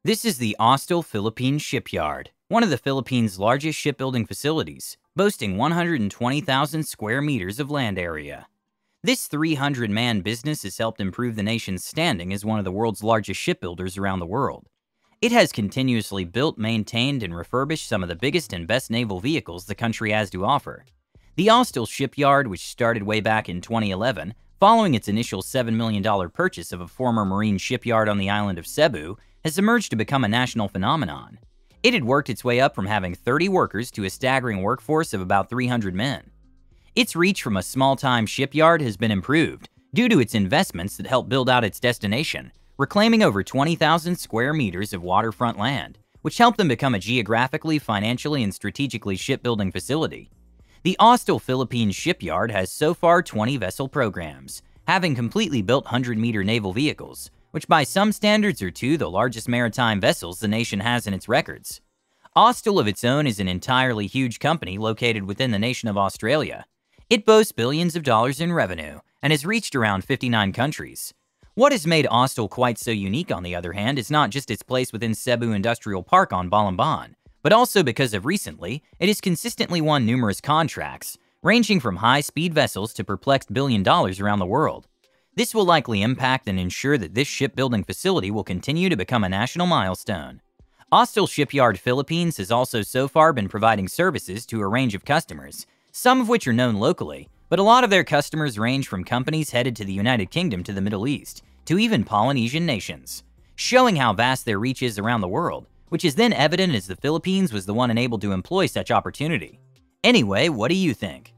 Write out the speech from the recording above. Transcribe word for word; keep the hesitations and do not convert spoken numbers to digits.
This is the Austal Philippine Shipyard, one of the Philippines' largest shipbuilding facilities, boasting one hundred twenty thousand square meters of land area. This three hundred man business has helped improve the nation's standing as one of the world's largest shipbuilders around the world. It has continuously built, maintained, and refurbished some of the biggest and best naval vehicles the country has to offer. The Austal Shipyard, which started way back in twenty eleven, following its initial seven million dollars purchase of a former marine shipyard on the island of Cebu, has emerged to become a national phenomenon. It had worked its way up from having thirty workers to a staggering workforce of about three hundred men. Its reach from a small-time shipyard has been improved due to its investments that helped build out its destination, reclaiming over twenty thousand square meters of waterfront land, which helped them become a geographically, financially, and strategically shipbuilding facility. The Austal Philippine Shipyard has so far twenty vessel programs, having completely built one hundred meter naval vehicles, which by some standards are two of the largest maritime vessels the nation has in its records. Austal of its own is an entirely huge company located within the nation of Australia. It boasts billions of dollars in revenue and has reached around fifty-nine countries. What has made Austal quite so unique, on the other hand, is not just its place within Cebu Industrial Park on Balamban, but also because of recently, it has consistently won numerous contracts, ranging from high-speed vessels to perplexed billion dollars around the world. This will likely impact and ensure that this shipbuilding facility will continue to become a national milestone. Austal Shipyard Philippines has also so far been providing services to a range of customers, some of which are known locally, but a lot of their customers range from companies headed to the United Kingdom to the Middle East, to even Polynesian nations, showing how vast their reach is around the world, which is then evident as the Philippines was the one enabled to employ such opportunity. Anyway, what do you think?